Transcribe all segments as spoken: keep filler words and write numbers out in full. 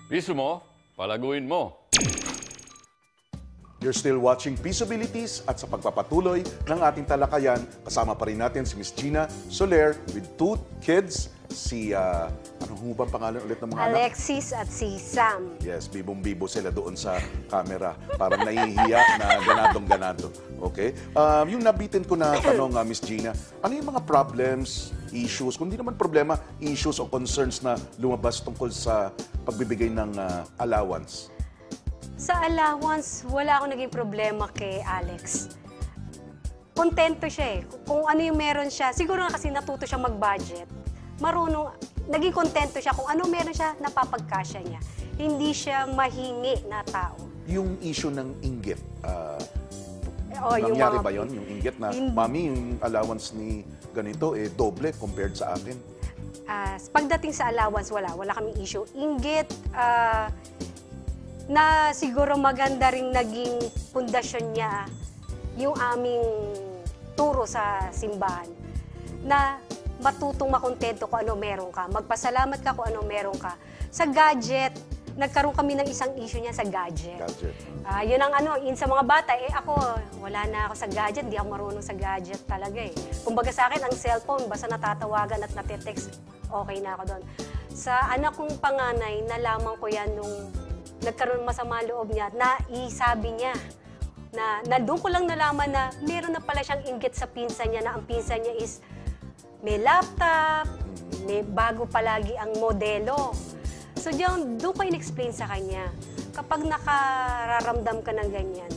Piso mo, palaguin mo. You're still watching Peaceabilities at sa pagpapatuloy ng ating talakayan, kasama pa rin natin si Miss Gina Soler with two kids, si, uh, ano ho bang pangalan ulit ng mga anak? Alexis at si Sam. Yes, bibong-bibo sila doon sa camera. Parang nahihiya na ganadong-ganado. Okay? Um, yung nabitin ko na tanong, uh, Miss Gina, ano yung mga problems, issues, kundi naman problema, issues o concerns na lumabas tungkol sa pagbibigay ng uh, allowance? Sa allowance, wala akong naging problema kay Alex. Kontento siya eh. Kung ano yung meron siya, siguro nga kasi natuto siya mag-budget. Marunong, naging kontento siya kung ano meron siya, napapagkasya niya. Hindi siya mahingi na tao. Yung issue ng inggit, uh, O, yung nangyari mga- ba yun? Yung inggit na, Hindi. mami, yung allowance ni ganito, eh, doble compared sa akin. Ah, pagdating sa allowance, wala. Wala kaming issue. Inggit, ah, na siguro maganda ring naging pundasyon niya yung aming turo sa simbahan na matutong makontento kung ano meron ka. Magpasalamat ka kung ano meron ka. Sa gadget, nagkaroon kami ng isang issue niya sa gadget. Gadget. Ah, yun ang ano, in sa mga bata, eh ako, wala na ako sa gadget, di ako marunong sa gadget talaga eh. Kumbaga sa akin, ang cellphone, basta natatawagan at natetext, okay na ako doon. Sa anak kong panganay, nalaman ko yan nung nagkaroon masama loob niya, na isabi niya, na, na doon ko lang nalaman na meron na pala siyang inggit sa pinsan niya, na ang pinsan niya is may laptop, may bago palagi ang modelo. So diyan, doon ko in-explain sa kanya, kapag nakararamdam ka ng ganyan,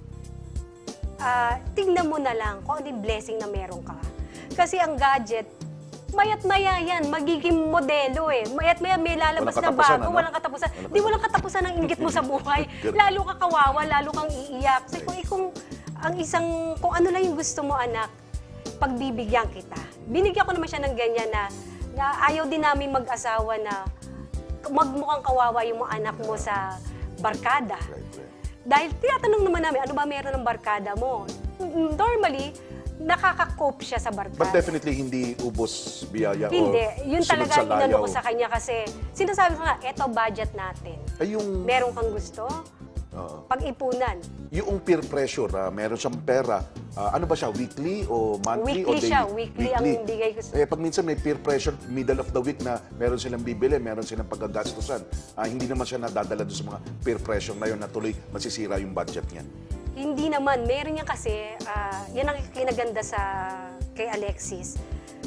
uh, tingnan mo na lang kung ano yung blessing na meron ka. Kasi ang gadget, mayat-maya yan, magiging modelo eh. Mayat-maya may lalabas Walang na katapusan, bago, ano? walang katapusan. Di walang katapusan ang inggit mo sa buhay. Lalo ka kawawa, lalo kang iiyak. Kasi kung, kung ang isang, kung ano lang yung gusto mo anak, pagbibigyan kita. Binigyan ko naman siya ng ganyan na, na ayaw din namin mag-asawa na magmukhang kawawa yung mga anak mo sa barkada. Right, right. Dahil tinatanong naman namin, ano ba meron ng barkada mo? Normally, nakaka-cope siya sa barkada. But definitely hindi ubos biyaya Hindi. o Yun sunod talaga sa ang inano layaw. ko sa kanya kasi sinasabi ko nga, eto budget natin. Ay, yung, Meron kang gusto? Oo. Pag-ipunan. yung peer pressure, ah, meron siyang pera, ah, ano ba siya, weekly o monthly o Weekly daily? siya, weekly ang bigay ko sa- Eh, pag minsan may peer pressure, middle of the week na meron silang bibili, meron silang paggagastusan, ah, hindi naman siya nadadala doon sa mga peer pressure na yun na tuloy masisira yung budget niya. Hindi naman. Meron niya kasi, ah, yan ang kinaganda sa kay Alexis.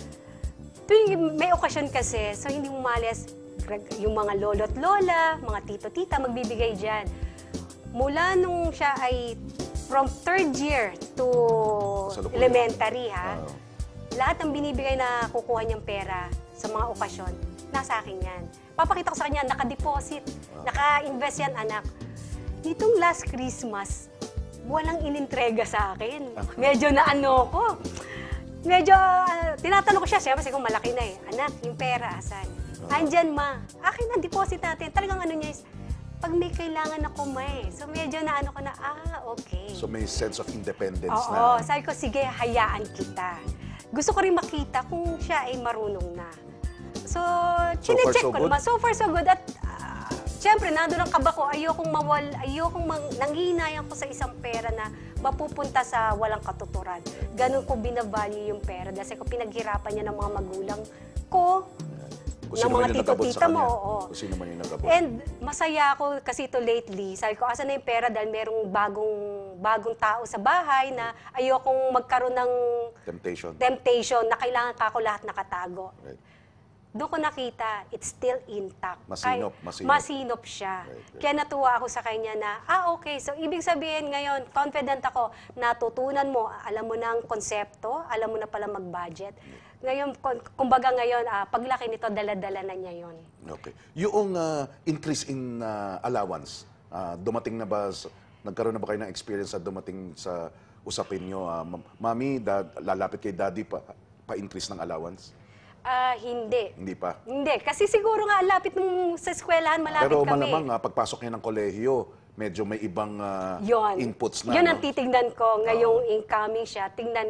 Tuwing may okasyon kasi, so hindi mo malas yung mga lolo't lola, mga tito-tita, magbibigay dyan. Mula nung siya ay from third year to Kasalukuyan. elementary, ha? Oo. Lahat ng binibigay na kukuha niyang pera sa mga okasyon, nasa akin yan. Papakita ko sa kanya, naka-deposit, naka-invest yan, anak. Nitong last Christmas, walang inintrega sa akin. Medyo na ano ko. Medyo, uh, tinatanong ko siya, siyempre kung malaki na eh. Anak, yung pera, asan? Andyan, ma. Akin ang deposit natin. Talagang ano niya is, pag may kailangan ako, ma eh. So medyo na ano ko na, ah, okay. So may sense of independence Oo, na. sabi ko, sige, hayaan kita. Gusto ko rin makita kung siya ay marunong na. So, So far, chinecheck so ko good? naman. So far, so good. At, ah, syempre, nandun ang kaba ko. Ayokong mawal, ayokong mang, nanghihinayan ko sa isang pera na mapupunta sa walang katuturan. Ganun ko binavalue yung pera. Kasi ko pinaghirapan niya ng mga magulang ko, Kung ng sino mga man yung nagabot sa tito-tita mo. kanya. Oo. Kung sino man yung nagabot. And masaya ako kasi ito lately. Sabi ko, asan na yung pera dahil merong bagong, bagong tao sa bahay na ayokong magkaroon ng Temptation. temptation na kailangan ka ako lahat nakatago. Right. Doon ko nakita, it's still intact. Masinop, Kay- masinop. Masinop siya. Right, right. Kaya natuwa ako sa kanya na, ah, okay. So, ibig sabihin ngayon, confident ako, natutunan mo, alam mo na ang konsepto, alam mo na pala mag-budget. Ngayon, kun- kumbaga ngayon, ah, paglaki nito, dala-dala na niya yon. Okay. Yung ah, increase in ah, allowance, ah, dumating na ba, sa- nagkaroon na ba kayo ng experience sa dumating sa usapin nyo? ah, mam- Mami, dad, lalapit kay daddy pa, pa-increase ng allowance? Ah, hindi. Hindi pa. Hindi. Kasi siguro nga, lapit nung sa eskwelahan, malapit Pero kami. malamang, ah, pagpasok niya ng kolehiyo, medyo may ibang ah, Yon. inputs na. Yun no? ang titignan ko ngayong incoming siya. Tingnan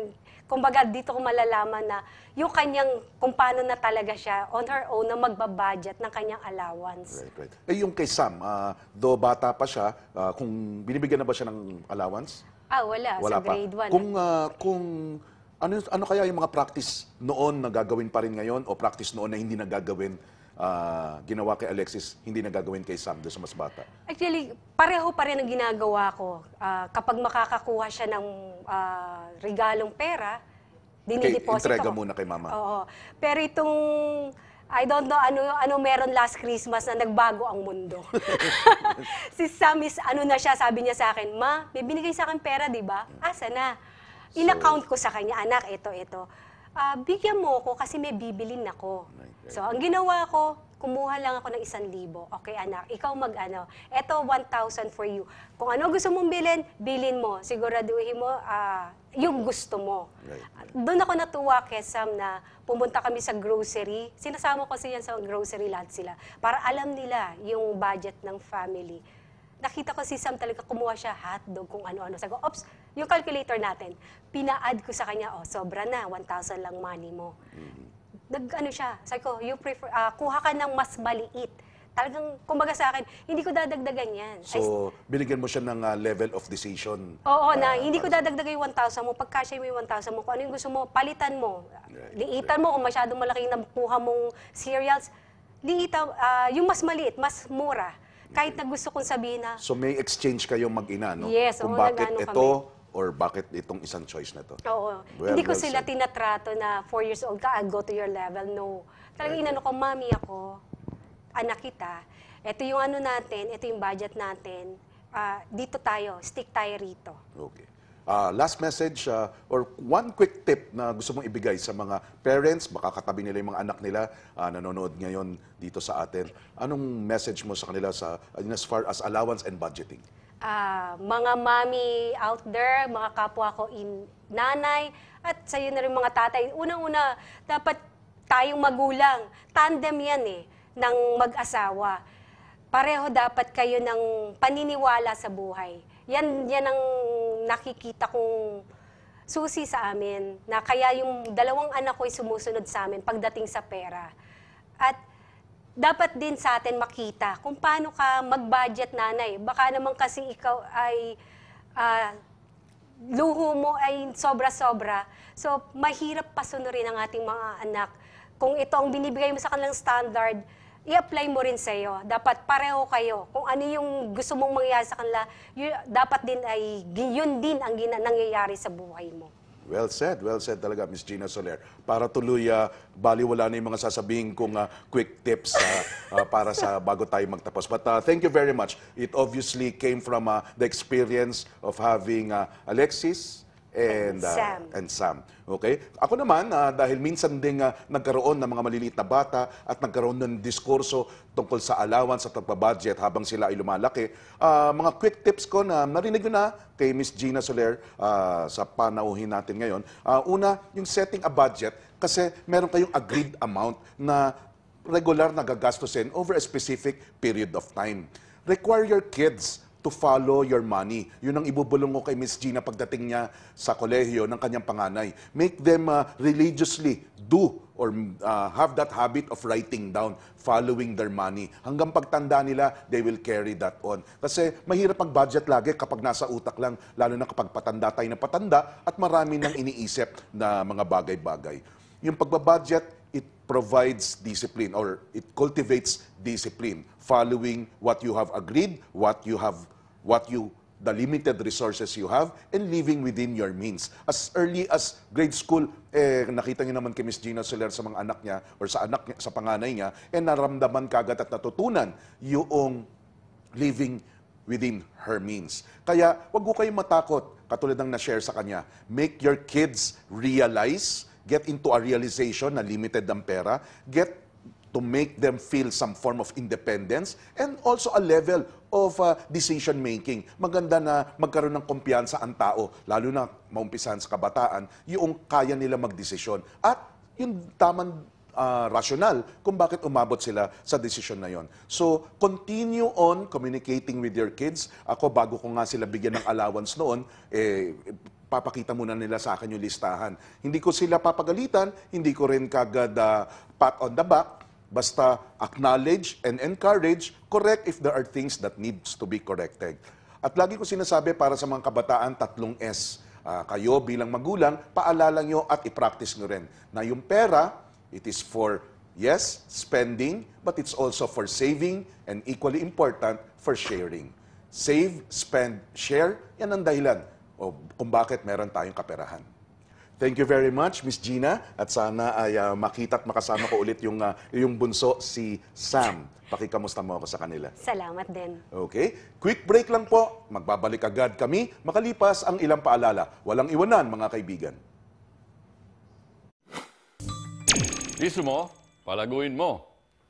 kumbaga dito ko malalaman na yung kanyang, kung paano na talaga siya on her own na magbabudget ng kanyang allowance. Right, right. Eh, yung kay Sam, ah, do bata pa siya, ah, kung binibigyan na ba siya ng allowance? Ah, wala, Wala sa pa. grade one. Kung, ah, kung ano, ano kaya yung mga practice noon na gagawin pa rin ngayon o practice noon na hindi na gagawin, ah, ginawa kay Alexis, hindi na gagawin kay Sam doon sa mas bata? Actually, pareho pa rin ang ginagawa ko. Ah, kapag makakakuha siya ng ah, regalong pera, dinideposit entrega ko. muna kay mama. Oo. Pero itong, I don't know, ano, ano meron last Christmas na nagbago ang mundo. Si Sam is, ano na siya, sabi niya sa akin, Ma, may binigay sa akin pera, di ba? Asa na? In-account ko sa kanya, anak, ito, ito. Ah, bigyan mo ko kasi may bibilin ako. Right, right. So, ang ginawa ko, kumuha lang ako ng isang libo. Okay, anak, ikaw mag-ano. Ito, one thousand for you. Kung ano gusto mong bilhin, bilhin mo. Siguraduhin mo ah, yung gusto mo. Right, Doon ako natuwa kay Sam na pumunta kami sa grocery. Sinasama ko siya sa grocery lahat sila. Para alam nila yung budget ng family. Nakita ko si Sam talaga kumuha siya hotdog kung ano-ano. Sabi ko, ops, yung calculator natin, pina-add ko sa kanya, oh, sobra na, one thousand lang money mo. Nag-ano siya, sabi ko, you prefer, ah, kuha ka ng mas maliit. Talagang, kumbaga sa akin, hindi ko dadagdagan yan. Ay, So, binigyan mo siya ng ah, level of decision. oo, na Ah, hindi ko para sa- dadagdagan yung one thousand mo. Pag kasya mo yung one thousand mo, kung ano yung gusto mo, palitan mo. Right, Liitan mo, kung masyadong malaki yung nakuha mong cereals, liitan, ah, yung mas maliit, mas mura. Kahit na gusto kong sabihin na, So, may exchange kayong mag-ina, no? Yes, Kung oo, bakit nag-ano ito or bakit itong isang choice na to. oo, Well, hindi ko well sila said. tinatrato na four years old ka, I'll go to your level. No. Talagang inano ko, mami ako, anak kita, ito yung ano natin, ito yung budget natin, ah, dito tayo, stick tayo rito. Okay. Ah, last message ah, or one quick tip na gusto mong ibigay sa mga parents, baka katabi nila yung mga anak nila ah, nanonood ngayon dito sa atin. Anong message mo sa kanila sa as far as allowance and budgeting? Ah, mga mami out there, mga kapwa ko in nanay, at sa na rin mga tatay, unang-una, dapat tayong magulang, tandem yan eh, ng mag-asawa. Pareho dapat kayo ng paniniwala sa buhay. Yan, yan ang nakikita kong susi sa amin, na kaya yung dalawang anak ko ay sumusunod sa amin pagdating sa pera. At dapat din sa atin makita kung paano ka mag-budget, nanay. Baka naman kasi ikaw ay ah, luho mo ay sobra-sobra. So, mahirap pasunurin ang ating mga anak. Kung ito ang binibigay mo sa kanilang standard, i-apply mo rin sa iyo. Dapat pareho kayo. Kung ano yung gusto mong mangyayari sa kanila, yun, dapat din ay yun din ang gina, nangyayari sa buhay mo. Well said, well said talaga, Miss Gina Soler. Para tuloy, uh, baliwala na yung mga sasabihin kong ah, quick tips ah, ah, para sa bago tayo magtapos. But ah, thank you very much. It obviously came from ah, the experience of having ah, Alexis and, And ah, Sam. and Sam. Okay? Ako naman, ah, dahil minsan ding ah, nagkaroon ng mga maliliit na bata at nagkaroon ng diskurso tungkol sa allowance at pagbabudget habang sila ay lumalaki, ah, mga quick tips ko na narinig ko na kay Miss Gina Soler ah, sa panauhin natin ngayon. Ah, una, yung setting a budget kasi meron kayong agreed amount na regular na gagastusin over a specific period of time. Require your kids to follow your money. Yun ang ibubulong ko kay Miss Gina pagdating niya sa kolehiyo ng kanyang panganay. Make them uh, religiously do or uh, have that habit of writing down, following their money. Hanggang pagtanda nila, they will carry that on. Kasi mahirap mag-budget lagi kapag nasa utak lang, lalo na kapag patanda tayo na patanda at marami nang iniisip na mga bagay-bagay. Yung pagbabudget, it provides discipline or it cultivates discipline, following what you have agreed, what you have, what you, the limited resources you have, and living within your means. As early as grade school, eh, nakita niyo naman kay Miss Gina Soler sa mga anak niya or sa anak niya, sa panganay niya, eh naramdaman kagad at natutunan yung living within her means. Kaya wag ko kayong matakot, katulad ng na-share sa kanya. Make your kids realize, get into a realization na limited ang pera, get to make them feel some form of independence, and also a level of uh, decision-making. Maganda na magkaroon ng kumpiyansa ang tao, lalo na maumpisahan sa kabataan, yung kaya nila magdesisyon. At yung tamang uh, rasyonal kung bakit umabot sila sa desisyon na yon. So, continue on communicating with your kids. Ako, bago ko nga sila bigyan ng allowance noon, eh, papakita muna nila sa akin yung listahan. Hindi ko sila papagalitan, hindi ko rin kagad ah, pat on the back, basta acknowledge and encourage, correct if there are things that needs to be corrected. At lagi ko sinasabi para sa mga kabataan, tatlong S. Ah, kayo bilang magulang, paalala nyo at i-practice nyo rin na yung pera, it is for, yes, spending, but it's also for saving and equally important, for sharing. Save, spend, share, yan ang dahilan o kung bakit meron tayong kaperahan. Thank you very much, Miss Gina. At sana ay uh, makita at makasama ko ulit yung, uh, yung bunso, si Sam. Pakikamusta mo ako sa kanila. Salamat din. Okay? Quick break lang po. Magbabalik agad kami makalipas ang ilang paalala. Walang iwanan, mga kaibigan. Isu mo, palaguin mo.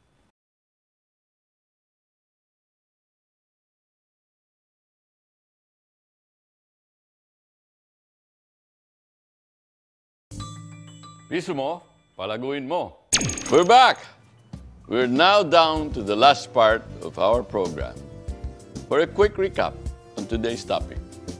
Isu mo, palaguin mo. We're back! We're now down to the last part of our program. For a quick recap on today's topic,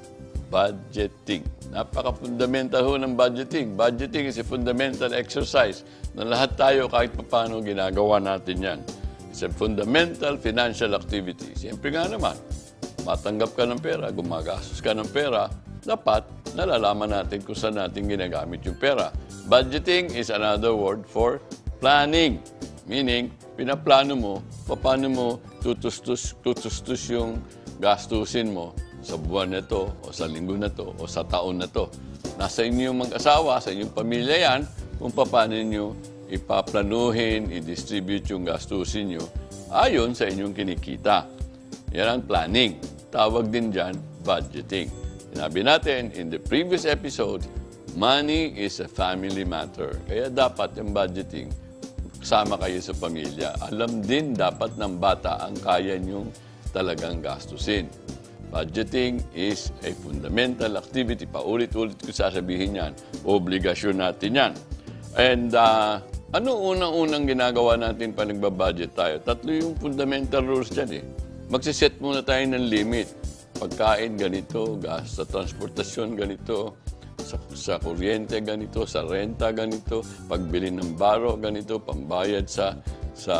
budgeting. Napaka-fundamental ho ng budgeting. Budgeting is a fundamental exercise na lahat tayo kahit paano ginagawa natin yan. It's a fundamental financial activity. Siyempre nga naman, matanggap ka ng pera, gumagastos ka ng pera, dapat nalalaman natin kung saan natin ginagamit yung pera. Budgeting is another word for planning. Meaning, pinaplano mo, paano mo tutustus, tutustus yung gastusin mo sa buwan na to, o sa linggo na to, o sa taon na to. Nasa inyong mag-asawa, sa inyong pamilya yan, kung paano nyo ipaplanuhin, i-distribute yung gastusin nyo ayon sa inyong kinikita. Yan ang planning. Tawag din dyan, budgeting. Sinabi natin in the previous episode, money is a family matter. Kaya dapat yung budgeting, kasama kayo sa pamilya. Alam din dapat ng bata ang kaya niyong talagang gastusin. Budgeting is a fundamental activity. Paulit-ulit ko sasabihin yan. Obligasyon natin yan. And uh, ano unang-unang ginagawa natin pa nagbabudget tayo? Tatlo yung fundamental rules dyan eh. Magsiset muna tayo ng limit. Pagkain ganito, gas sa transportasyon ganito, sa, sa kuryente ganito, sa renta ganito, pagbili ng baro ganito, pambayad sa sa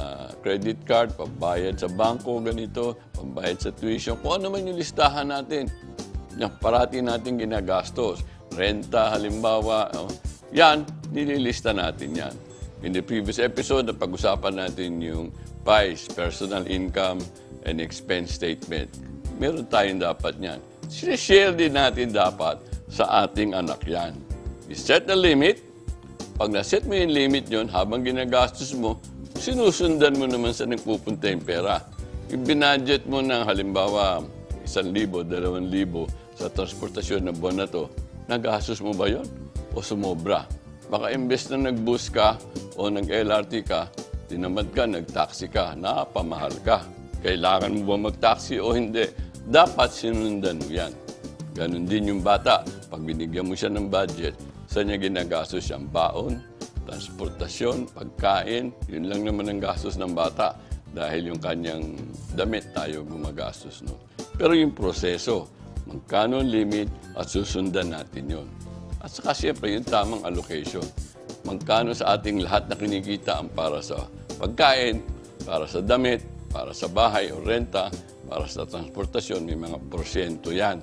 credit card, pambayad sa bangko ganito, pambayad sa tuition, kung ano man yung listahan natin. Yung parati natin ginagastos. Renta, halimbawa, oh, yan, nililista natin yan. In the previous episode, napag-usapan natin yung P I S, Personal Income and Expense Statement. Meron tayong dapat yan. Sinishare din natin dapat sa ating anak yan. You set the limit. Pag naset mo yung limit yun, habang ginagastos mo, sinusundan mo naman sa nagpupunta yung pera. Yung binudget mo ng halimbawa, isang libo, dalawang libo sa transportasyon ng buwan na to, nagastos mo ba yon o sumobra? Baka imbes na nag-bus ka o nag-L R T ka, tinamad ka, nag-taxi ka, napamahal ka. Kailangan mo ba mag-taxi o hindi? Dapat sinundan mo yan. Ganon din yung bata. Pag binigyan mo siya ng budget, saan niya ginagastos siyang baon, transportasyon, pagkain, yun lang naman ang gastos ng bata. Dahil yung kanyang damit tayo gumagastos. No? Pero yung proseso, magkano limit at susundan natin yun. At saka siyempre yung tamang allocation. Magkano sa ating lahat na kinikita ang para sa pagkain, para sa damit, para sa bahay o renta, para sa transportasyon, may mga porsyento yan.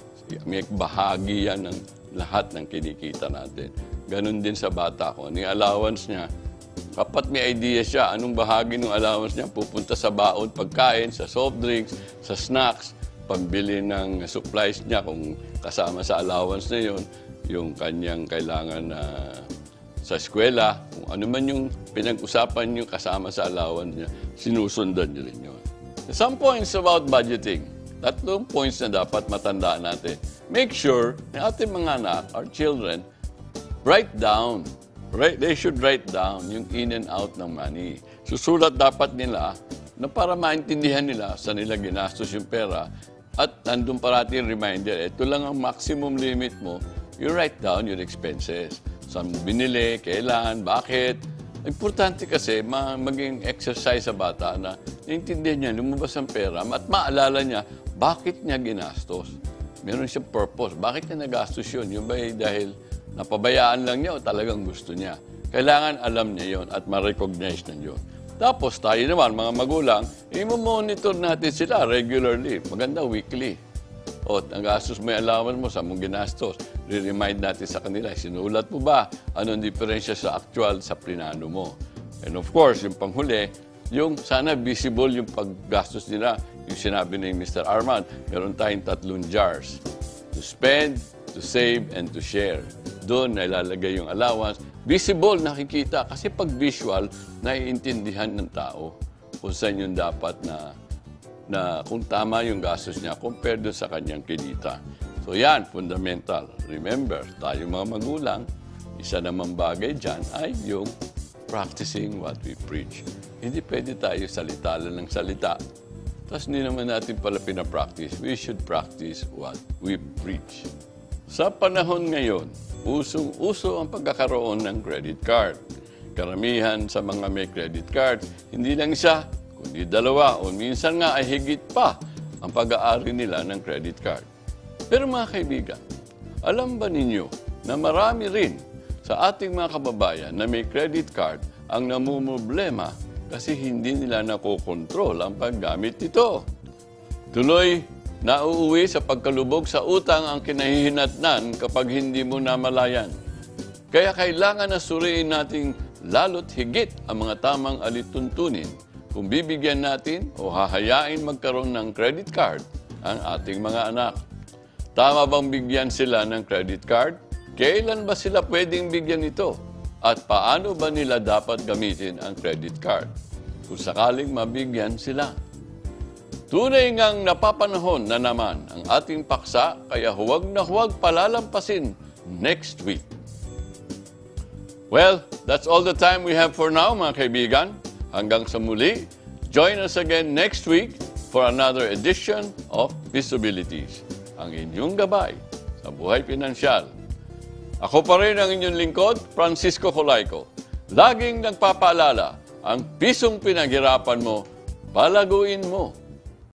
May bahagi yan ng lahat ng kinikita natin. Ganon din sa bata ko. Ano yung allowance niya? Kapat may idea siya, anong bahagi ng allowance niya pupunta sa baon, pagkain, sa soft drinks, sa snacks, pambili ng supplies niya kung kasama sa allowance na yun, yung kanyang kailangan na uh, sa eskwela, kung ano man yung pinag-usapan niyo kasama sa allowance niya, sinusundan niyo rin yun. Some points about budgeting. Tatlong points na dapat matandaan natin. Make sure na ating mga anak, our children, write down. Right? They should write down yung in and out ng money. Susulat dapat nila na para maintindihan nila sa nila ginastos yung pera at nandun parati yung reminder, ito lang ang maximum limit mo, you write down your expenses. Saan mo binili, kailan, bakit. Importante kasi ma maging exercise sa bata na naintindihan niya, lumabas ang pera at maalala niya bakit niya ginastos. meron siyang purpose. Bakit niya nagastos yun? Yung ba eh, dahil napabayaan lang niya o talagang gusto niya? Kailangan alam niya yon at ma-recognize na yun. Tapos tayo naman, mga magulang, i-monitor natin sila regularly. Maganda, weekly. O, ang gastos mo yung allowance mo, sa mong ginastos. Re-remind natin sa kanila, sinulat mo ba? Anong diferensya sa actual sa plinano mo? And of course, yung panghuli, yung sana visible yung paggastos nila. Yung sinabi ni Mister Armand, meron tayong tatlong jars. To spend, to save, and to share. Doon nailalagay yung allowance. Visible, nakikita. Kasi pag visual, naiintindihan ng tao kung saan yung dapat na, na kung tama yung gastos niya compared doon sa kanyang kinita. So yan, fundamental. Remember, tayo mga magulang, isa namang bagay dyan ay yung practicing what we preach. Hindi pwede tayo salita lang ng salita. Tapos hindi naman natin pala pinapractice. We should practice what we preach. Sa panahon ngayon, usong-uso ang pagkakaroon ng credit card. Karamihan sa mga may credit card, hindi lang isa, kundi dalawa o minsan nga ay higit pa ang pag-aari nila ng credit card. Pero mga kaibigan, alam ba ninyo na marami rin sa ating mga kababayan na may credit card ang namumblema kasi hindi nila nakokontrol ang paggamit nito. Tuloy, nauuwi sa pagkalubog sa utang ang kinahihinatnan kapag hindi mo namalayan. Kaya kailangan na suriin nating lalo't higit ang mga tamang alituntunin kung bibigyan natin o hahayain magkaroon ng credit card ang ating mga anak. Tama bang bigyan sila ng credit card? Kailan ba sila pwedeng bigyan ito? At paano ba nila dapat gamitin ang credit card? Kung sakaling mabigyan sila. Tunay ngang napapanahon na naman ang ating paksa, kaya huwag na huwag palalampasin next week. Well, that's all the time we have for now, mga kaibigan. Hanggang sa muli, join us again next week for another edition of Visibilities, ang inyong gabay sa buhay pinansyal. Ako pa rin ang inyong lingkod, Francisco Colayco. Laging nagpapaalala, ang pisong pinaghirapan mo, palaguin mo.